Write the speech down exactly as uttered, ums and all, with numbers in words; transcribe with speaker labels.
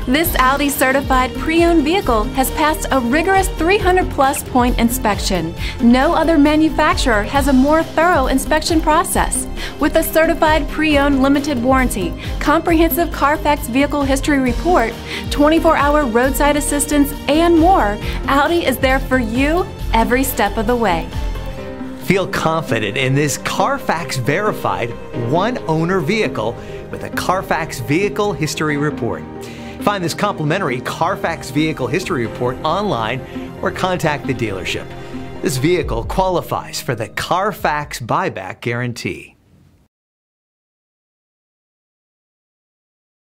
Speaker 1: This Audi certified pre-owned vehicle has passed a rigorous three hundred plus point inspection. No other manufacturer has a more thorough inspection process. With a certified pre-owned limited warranty, comprehensive Carfax vehicle history report, twenty-four hour roadside assistance, and more, Audi is there for you every step of the way.
Speaker 2: Feel confident in this Carfax verified one owner vehicle with a Carfax vehicle history report. Find this complimentary Carfax vehicle history report online or contact the dealership. This vehicle qualifies for the Carfax buyback guarantee.